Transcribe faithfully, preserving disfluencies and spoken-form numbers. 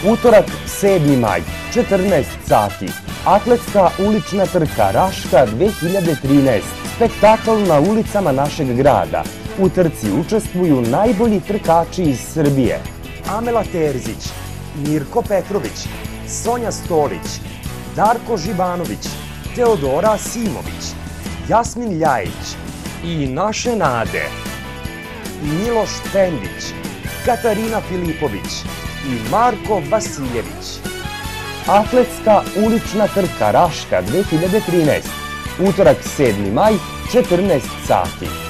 Utorak, sedmi maj, četrnaest sati. Atletska ulična trka Raška dve hiljade trinaest. Spektakl na ulicama našeg grada. U trci učestvuju najbolji trkači iz Srbije. Amela Terzić, Mirko Petrović, Sonja Stolić, Darko Živanović, Teodora Simović, Jasmin Ljajić i naše nade Miloš Pendić, Katarina Filipović i Marko Vasiljević. Atletska ulična trka Raška dve hiljade trinaest. Utorak, sedmi maj, četrnaest sati.